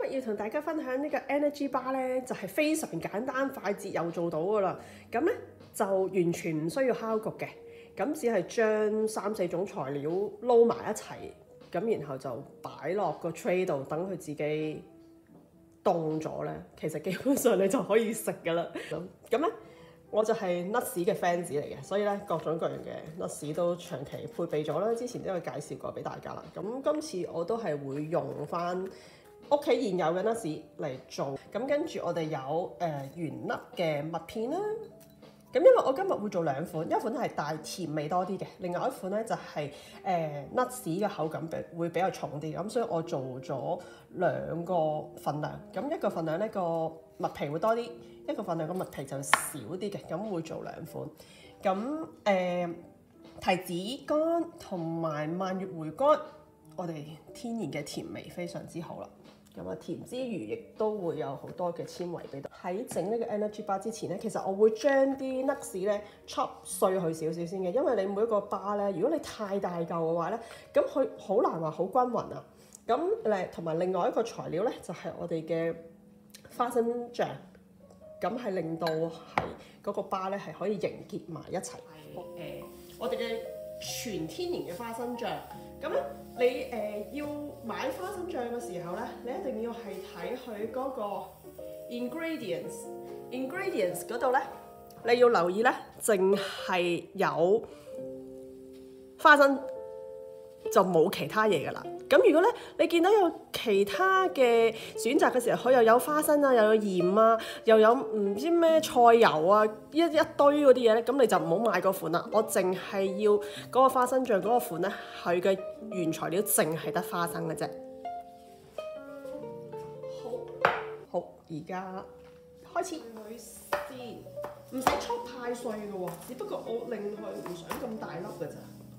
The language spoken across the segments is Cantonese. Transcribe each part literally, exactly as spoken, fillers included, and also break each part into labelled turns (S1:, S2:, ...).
S1: 要同大家分享呢個 Energy Bar 咧，就係非常簡單快捷又做到噶啦。咁咧就完全唔需要烤焗嘅，咁只係將三四種材料撈埋一齊，咁然後就擺落個 tray 度，等佢自己凍咗咧，其實基本上你就可以食噶啦。咁咁咧，我就係 nuts 嘅 fans 嚟嘅，所以咧各種各樣嘅 nuts 都長期配備咗啦。之前都有介紹過俾大家啦。咁今次我都係會用翻屋企現有嘅 nuts 嚟做。咁跟住我哋有誒、呃、原粒嘅麥片啦。咁因為我今日會做兩款，一款係帶甜味多啲嘅，另外一款咧就係誒 nuts 嘅口感比會比較重啲，咁所以我做咗兩個份量，咁一個份量呢個麥皮會多啲，一個份量個麥皮就少啲嘅，咁會做兩款。咁誒、呃、提子乾同埋蔓越莓乾，我哋天然嘅甜味非常之好啦。咁啊，甜之餘亦都會有好多嘅纖維俾到。喺整呢個 Energy Bar 之前咧，其實我會將啲 nuts 咧 chop 碎佢少少先嘅，因為你每一個 bar 咧，如果你太大嚿嘅話咧，咁佢好難話好均勻啊。咁誒，同埋另外一個材料咧，就係、是、我哋嘅花生醬，咁係令到係嗰個 bar 咧係可以凝結埋一齊。誒、呃，我哋嘅全天然嘅花生醬，咁咧你誒、呃、要買花生醬嘅時候咧，你一定要係睇佢嗰個 ingredients，ingredients 嗰度咧，你要留意咧，淨係有花生就冇其他嘢噶啦。咁如果咧你見到有其他嘅選擇嘅時候，佢又有花生啊，又有鹽啊，又有唔知咩菜油啊，一一堆嗰啲嘢咧，咁你就唔好買嗰款啦。我淨係要嗰個花生醬嗰個款咧，佢嘅原材料淨係得花生嘅啫。好，好，而家開始佢先，唔使搓太碎嘅喎，只不過我令佢唔想咁大粒嘅咋。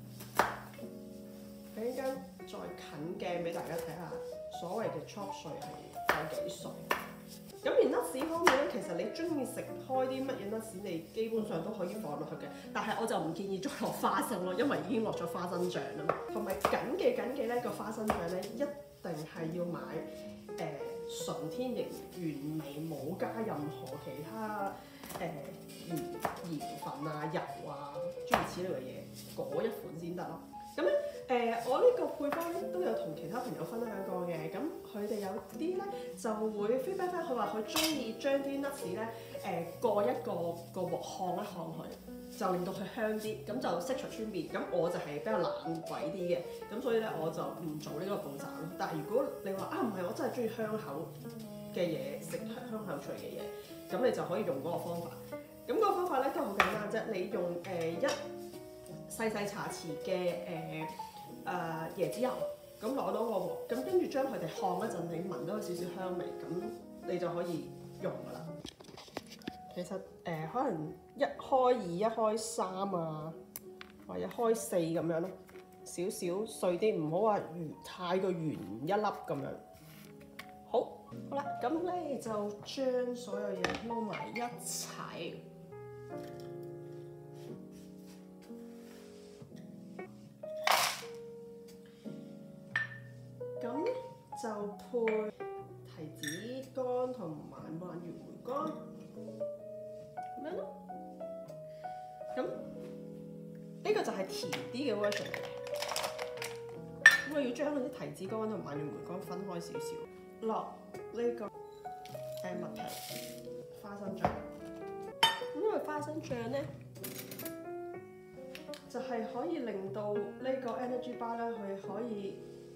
S1: 等陣間再近鏡俾大家睇下，所謂嘅 chop 碎係有幾碎。咁而 nuts 方面咧，其實你中意食開啲乜嘢 nuts，你基本上都可以放落去嘅。但係我就唔建議再落花生咯，因為已經落咗花生醬啦嘛。同埋緊記緊記咧，個花生醬咧一定係要買誒純、呃、天然原味，冇加任何其他誒鹽鹽分啊、油啊諸如此類嘅嘢，嗰一款先得咯。咁咧誒，我呢個配方咧都有同其他朋友分享過嘅，咁佢哋有啲咧就會 feedback 翻，佢話佢中意將啲 nuts 咧誒過一個個鑊烘一烘佢，就令到佢香啲，咁就色除酸變。咁我就係比較懶鬼啲嘅，咁所以咧我就唔做呢個步驟咯。但係如果你話啊唔係，我真係中意香口嘅嘢，食香口脆嘅嘢，咁你就可以用嗰個方法。咁、那、嗰個方法咧都好簡單啫，你用誒、呃、一細細茶匙嘅誒誒椰子油，咁攞到個鑊，咁跟住將佢哋烘一陣，你聞到有少少香味，咁你就可以用噶啦。其實誒、呃、可能一開二、一開三啊，或者開四咁樣咯，少少碎啲，唔好話圓太過圓一粒咁樣。好，好啦，咁咧就將所有嘢撈埋一齊。咁就配提子乾同埋蔓越莓乾咁樣咯。咁呢個就係甜啲嘅 version 嚟嘅。咁我要將嗰啲提子乾同蔓越莓乾分開少少，落呢、這個誒麥皮、花生醬。咁因為花生醬咧，就係、是、可以令到呢個 Energy Bar 咧，佢可以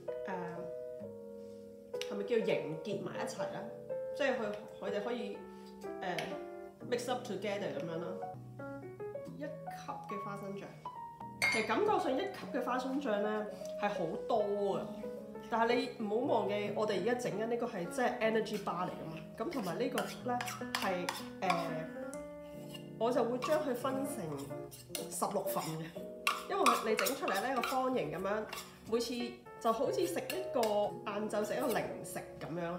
S1: 誒係咪叫凝結埋一齊咧？即係佢佢哋可以誒、呃、mix up together 咁樣啦。一級嘅花生醬，其實感覺上一級嘅花生醬咧係好多嘅，但係你唔好忘記，我哋而家整緊呢個係即係 Energy Bar 嚟㗎嘛。咁同埋呢個咧係誒，我就會將佢分成十六份嘅，因為你整出嚟呢個方形咁樣，每次就好似食一個晏晝食一個零食咁樣。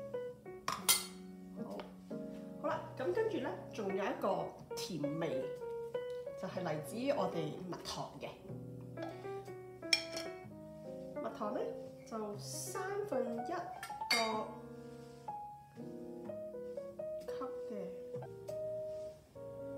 S1: 好，好啦，咁跟住咧，仲有一個甜味，就係嚟自於我哋蜜糖嘅。蜜糖咧就三分一個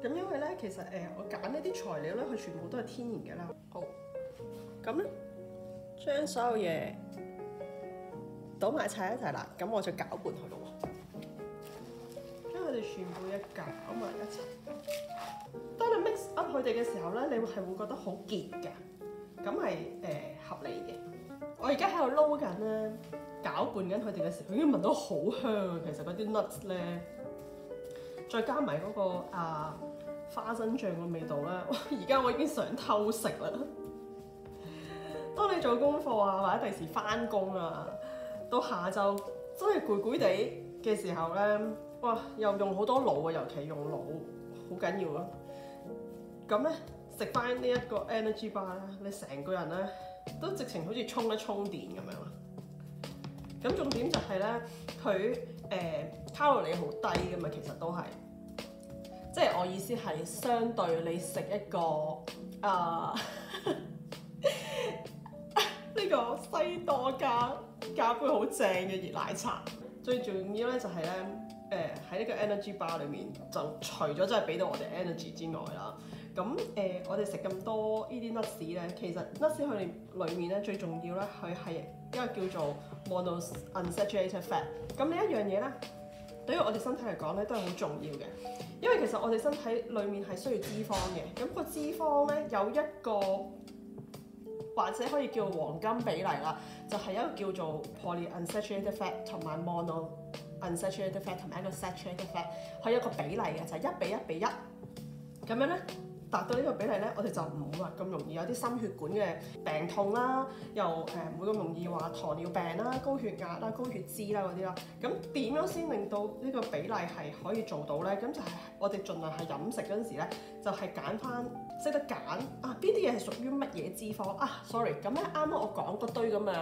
S1: 咁因為咧，其實誒、呃、我揀呢啲材料咧，佢全部都係天然嘅啦。好，咁咧將所有嘢倒埋齊一齊啦，咁我就攪拌佢咯喎。將佢哋全部嘢攪埋一齊。當你 mix up 佢哋嘅時候咧，你係會覺得好結嘅，咁係誒合理嘅。我而家喺度撈緊咧，攪拌緊佢哋嘅時候，已經聞到好香啊！其實嗰啲 nuts 咧，再加埋嗰、那個啊花生醬嘅味道咧，哇！而家我已經想偷食啦。當你做功課啊，或者第時返工啊，到下晝真係攰攰地嘅時候咧，哇！又用好多腦啊，尤其用腦好緊要咯。咁咧食翻呢一個 energy bar 咧，你成個人咧都直情好似充一充電咁樣啦。咁重點就係咧，佢誒卡路里好低噶嘛，其實都係，即係我意思係相對你食一個啊呢個西多加加杯好正嘅熱奶茶，最重要咧就係咧誒喺呢個 energy bar 裏面，就除咗真係俾到我哋 energy 之外啦。咁誒、呃，我哋食咁多呢啲 nuts 咧，其實 nuts 佢哋裡面咧最重要咧，佢係一個叫做 monounsaturated fat。咁呢一樣嘢咧，對於我哋身體嚟講咧都係好重要嘅，因為其實我哋身體裡面係需要脂肪嘅。咁、個脂肪咧有一個或者可以叫黃金比例啦，就係、是、一個叫做 polyunsaturated fat 同埋 monounsaturated fat 同埋一個 saturated fat，佢有一個比例嘅，就係、是、一比一比一咁樣咧。達到呢個比例咧，我哋就唔會話咁容易有啲心血管嘅病痛啦，又誒唔會咁容易話糖尿病啦、高血壓啦、高血脂啦嗰啲啦。咁點樣先令到呢個比例係可以做到咧？咁就係我哋盡量係飲食嗰陣時咧，就係揀翻識得揀啊邊啲嘢係屬於乜嘢脂肪啊 ？sorry， 咁咧啱啱我講嗰堆咁嘅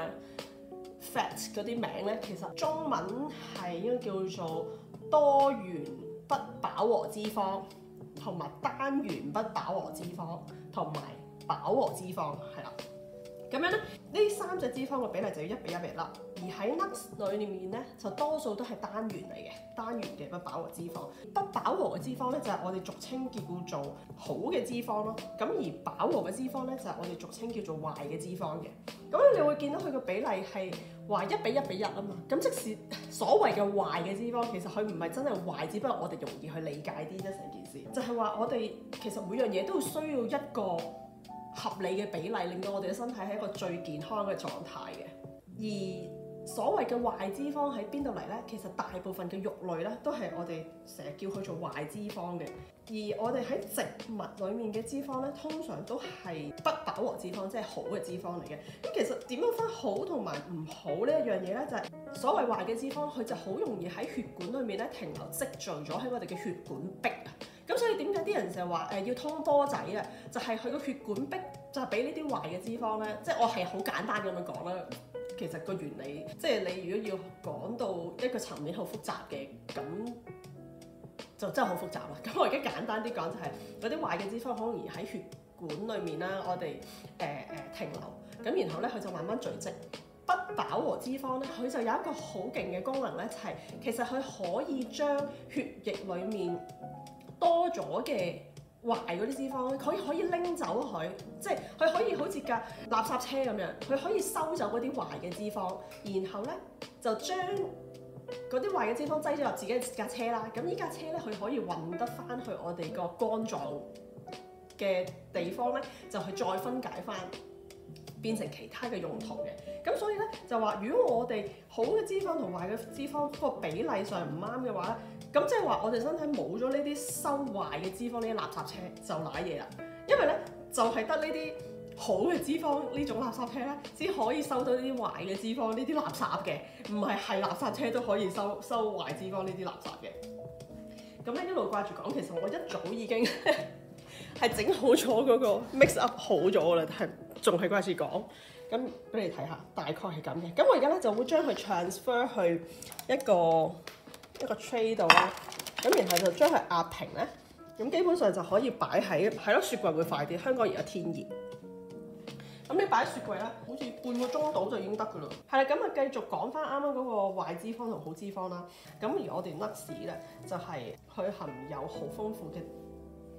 S1: fat 嗰啲名咧，其實中文係應該叫做多元不飽和脂肪，同埋單元不飽和脂肪，同埋飽和脂肪，係啦。咁樣咧，呢三隻脂肪嘅比例就要一比一比一啦。而喺 nuts 裏面咧，就多數都係單元嚟嘅，單元嘅不飽和脂肪。不飽和嘅脂肪咧，就係我哋俗稱叫做好嘅脂肪咯。咁而飽和嘅脂肪咧，就係我哋俗稱叫做壞嘅脂肪嘅。咁你會見到佢個比例係話一比一比一啊嘛。咁即使所謂嘅壞嘅脂肪，其實佢唔係真係壞，只不過我哋容易去理解啲啫。成件事就係話我哋其實每樣嘢都需要一個合理嘅比例，令到我哋嘅身體係一個最健康嘅狀態嘅。而所謂嘅壞脂肪喺邊度嚟咧？其實大部分嘅肉類咧，都係我哋成日叫佢做壞脂肪嘅。而我哋喺植物裡面嘅脂肪咧，通常都係不飽和脂肪，即係好嘅脂肪嚟嘅。咁其實點樣分好同埋唔好呢一樣嘢咧？就係所謂壞嘅脂肪，佢就好容易喺血管裏面咧停留積聚咗喺我哋嘅血管壁啊。咁所以點解啲人就話誒要通波仔啊？就係佢個血管壁就係俾呢啲壞嘅脂肪咧，即係我係好簡單咁樣講啦。其實個原理，即係你如果要講到一個層面好複雜嘅，咁就真係好複雜啦。咁我而家簡單啲講就係嗰啲壞嘅脂肪好容易喺血管裡面啦，我哋誒誒停留，咁然後咧佢就慢慢聚積。不飽和脂肪咧，佢就有一個好勁嘅功能咧，就係、是、其實佢可以將血液裡面多咗嘅壞嗰啲脂肪咧，佢可以拎走佢，即係佢可以好似架垃圾車咁樣，佢可以收走嗰啲壞嘅脂肪，然後咧就將嗰啲壞嘅脂肪擠咗入自己架車啦。咁呢架車咧，佢可以運得翻去我哋個肝臟嘅地方咧，就去再分解翻，變成其他嘅用途嘅。咁所以咧就話，如果我哋好嘅脂肪同壞嘅脂肪個比例上唔啱嘅話咧，咁即係話我哋身體冇咗呢啲收壞嘅脂肪，呢啲垃圾車就瀨嘢啦。因為咧就係得呢啲好嘅脂肪呢種垃圾車咧，先可以收到呢啲壞嘅脂肪，呢啲垃圾嘅，唔係係垃圾車都可以收收壞脂肪呢啲垃圾嘅。咁咧一路掛住講，其實我一早已經係整好咗嗰個 mix up 好咗啦，但係仲係掛住講。咁俾你睇下，大概係咁嘅。咁我而家咧就會將佢 transfer 去一個一個 tray 度啦。咁然後就將佢壓平咧。咁基本上就可以擺喺係咯，雪櫃會快啲。香港而家天熱。咁你擺喺雪櫃咧，好似半個鐘到就已經得㗎啦。係啦，咁啊繼續講翻啱啱嗰個壞脂肪同好脂肪啦。咁而我哋 nuts 咧就係、是、佢含有好豐富嘅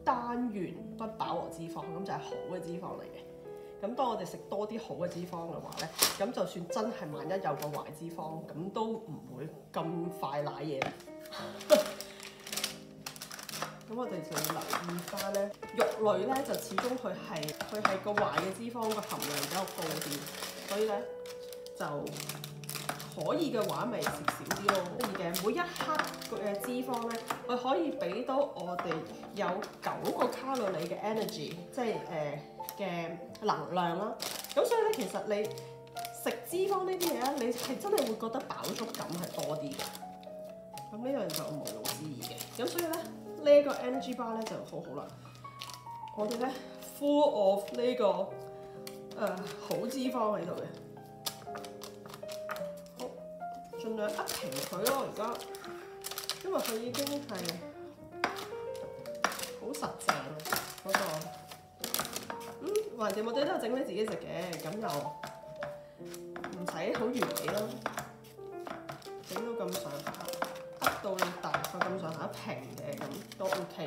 S1: 單元不飽和脂肪，咁就係好嘅脂肪嚟嘅。咁當我哋食多啲好嘅脂肪嘅話咧，咁就算真係萬一有個壞脂肪，咁都唔會咁快瀨嘢。咁我哋就要留意翻咧，肉類咧就始終佢係佢係個壞嘅脂肪個含量比較高啲，所以咧就可以嘅話咪食少啲咯。可以嘅，每一克嘅脂肪咧，佢可以俾到我哋有九個卡路里嘅 energy， 即係誒嘅能量啦。咁所以咧，其實你食脂肪呢啲嘢咧，你係真係會覺得飽足感係多啲嘅。咁呢樣就毋庸置疑嘅。咁所以咧。呢一個 energy bar 咧就好好啦，我哋咧 full of 呢、這個誒、呃、好脂肪喺度嘅，好盡量壓平佢咯而家，因為佢已經係好實淨嗰、那個，嗯，橫掂我哋都係整俾自己食嘅，咁又唔使好完美咯，整到咁上下。到你大概咁上下平嘅咁都 OK。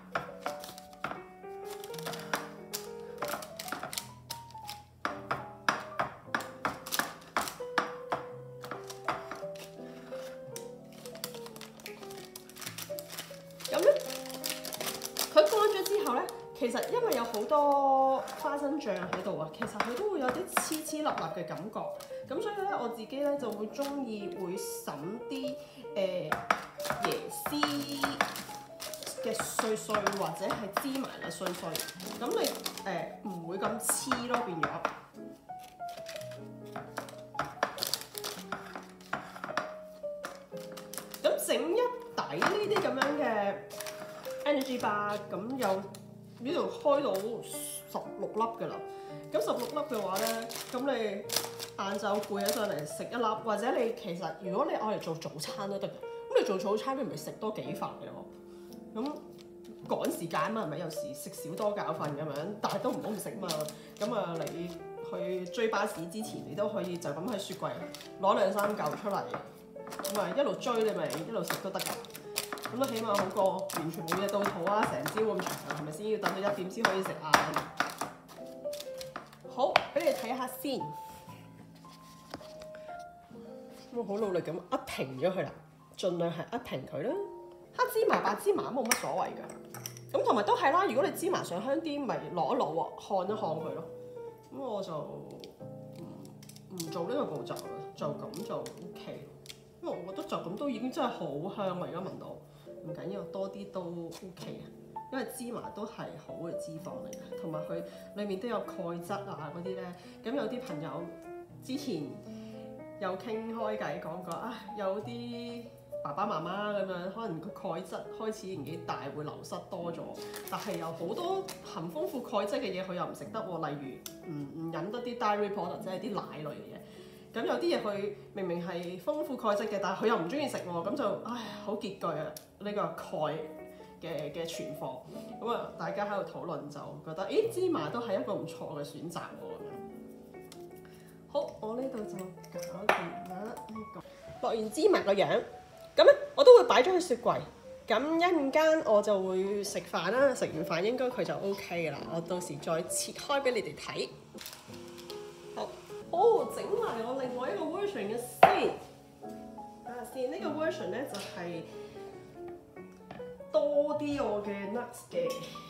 S1: 咁咧，佢乾咗之後咧，其實因為有好多花生醬喺度啊，其實佢都會有啲黐黐粒粒嘅感覺。咁所以咧，我自己咧就會鍾意會揼啲誒椰絲嘅碎碎或者係芝麻嘅碎碎，咁你誒唔、呃、會咁黐咯變咗。咁整一底呢啲咁樣嘅 energy bar， 咁有呢度開到十六粒㗎啦。咁十六粒嘅話咧，咁你晏晝攰起上嚟食一粒，或者你其實如果你愛嚟做早餐都得嘅。咁你做早餐你咪食多幾塊咯。咁趕時間嘛，係咪有時食少多覺瞓咁樣？但係都唔好唔食嘛。咁啊，你去追巴士之前，你都可以就咁喺雪櫃攞兩三嚿出嚟，咁啊一路追你咪一路食都得㗎。咁都起碼好過完全冇嘢到肚啊，成朝咁長，係咪先？要等到一點先可以食晏。好，俾你睇下先。我好努力咁壓平咗佢啦，盡量係壓平佢啦。黑芝麻、白芝麻冇乜所謂㗎。咁同埋都係啦，如果你芝麻想香啲，咪攞一攞喎，烘一烘佢咯。咁我就唔唔做呢個步驟啦，就咁就 OK。因為我覺得就咁都已經真係好香啦，而家聞到。唔緊要，多啲都 OK 啊。因為芝麻都係好嘅脂肪嚟嘅，同埋佢裡面都有鈣質啊嗰啲咧。咁有啲朋友之前有傾開偈講過啊，有啲爸爸媽媽咁樣，可能個鈣質開始年紀大會流失多咗，但係有好多含豐富鈣質嘅嘢佢又唔食得喎，例如唔唔飲得啲 dairy product 即係啲奶類嘅嘢。咁有啲嘢佢明明係豐富鈣質嘅，但係佢又唔中意食喎，咁就唉好拮據啊！呢、這個鈣嘅嘅存貨，咁啊大家喺度討論就覺得，咦芝麻都係一個唔錯嘅選擇喎咁樣。好，我呢度就搞掂啦呢個。落完芝麻個樣，咁咧我都會擺咗去雪櫃。咁一陣間我就會食飯啦，食完飯應該佢就 O K 噶啦。我到時再切開俾你哋睇。好，哦，整埋我另外一個 version 嘅先。睇下先，呢、這個 version 咧就係、是。多啲我嘅 nuts 嘅，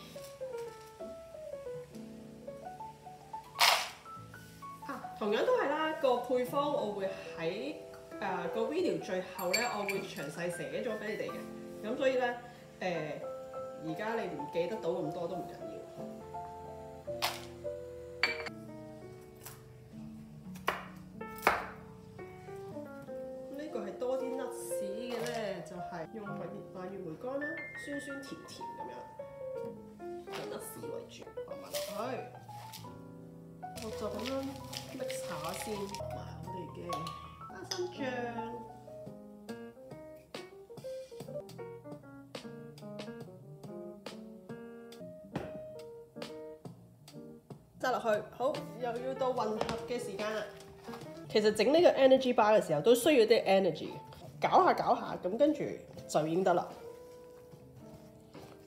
S1: 啊，同樣都係啦。個配方我會喺誒個 video 最後咧，我會詳細寫咗俾你哋嘅。咁所以咧，誒而家你唔記得到咁多都唔緊要。呢個係多啲 nuts 嘅咧，就係、是、用蔓蔓越莓乾啦。酸酸甜甜咁樣，以得士為主，放埋落去。我就咁樣 mix 下先，埋我哋嘅花生醬，擠落去。好，又要到混合嘅時間啦。其實整呢個 energy bar 嘅時候都需要啲 energy， 搞下搞下咁跟住就已經得啦。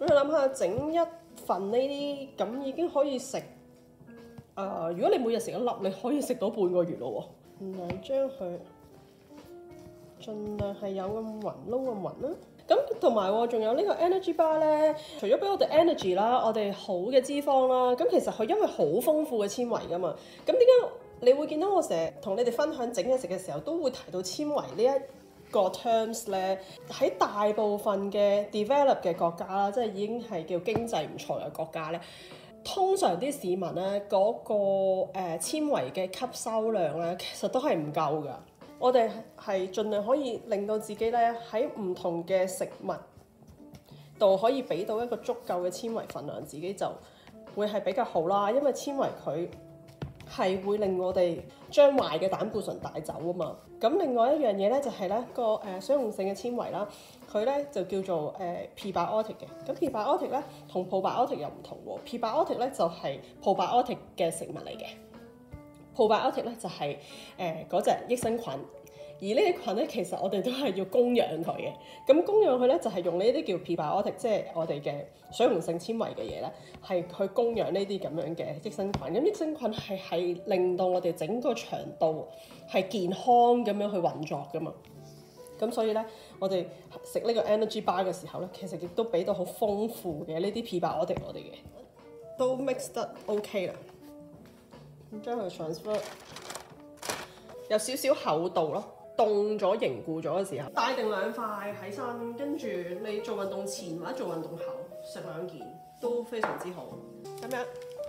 S1: 你諗下，整一份呢啲咁已經可以食。誒、呃，如果你每日食一粒，你可以食到半個月咯喎。盡量將佢，盡量係有咁勻撈咁勻啦。咁同埋仲有呢個 energy bar 咧，除咗俾我哋 energy 啦，我哋好嘅脂肪啦，咁其實佢因為好豐富嘅纖維噶嘛。咁點解你會見到我成日同你哋分享整嘢食嘅時候，都會提到纖維呢一個 terms 咧？喺大部分嘅 develop 嘅國家啦，即係已經係叫經濟唔錯嘅國家咧，通常啲市民咧嗰、那個誒纖維嘅吸收量咧，其實都係唔夠㗎。我哋係盡量可以令到自己咧喺唔同嘅食物度可以俾到一個足夠嘅纖維份量，自己就會係比較好啦。因為纖維佢係會令我哋將壞嘅膽固醇帶走啊嘛。咁另外一樣嘢咧就係咧個誒水溶性嘅纖維啦，佢咧就叫做誒 prebiotic 嘅。咁 prebiotic 咧同 probiotic 又唔同喎。prebiotic 咧就係 probiotic 嘅食物嚟嘅。probiotic 咧就係誒嗰隻益生菌，而呢啲菌咧其實我哋都係要供養佢嘅。咁供養佢咧就係用呢啲叫 prebiotic，即係我哋嘅水溶性纖維嘅嘢咧，係去供養呢啲咁樣嘅益生菌。咁益生菌係係令到我哋整個腸道係健康咁樣去運作噶嘛。咁所以咧，我哋食呢個 energy bar 嘅時候咧，其實亦都俾到好豐富嘅呢啲 prebiotic 我哋嘅，都 mix 得 OK 啦。咁將佢 transfer 有少少厚度咯，凍咗凝固咗嘅時候，帶定兩塊喺身，跟住你做運動前或者做運動後食兩件都非常之好。咁樣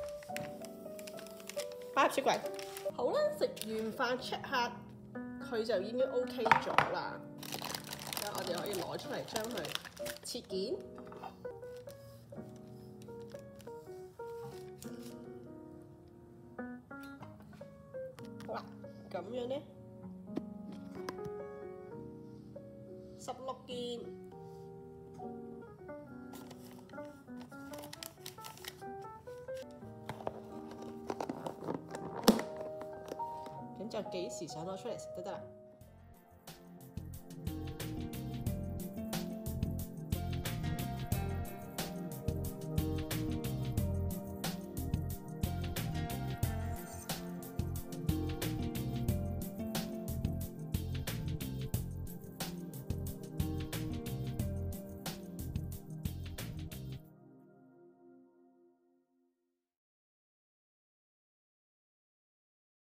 S1: 擺入雪櫃。好啦，食完飯 check 下佢就已經 OK 咗啦。咁我哋可以攞出嚟將佢切件。咁樣咧，十六件，咁就幾時上到出嚟食都得啦。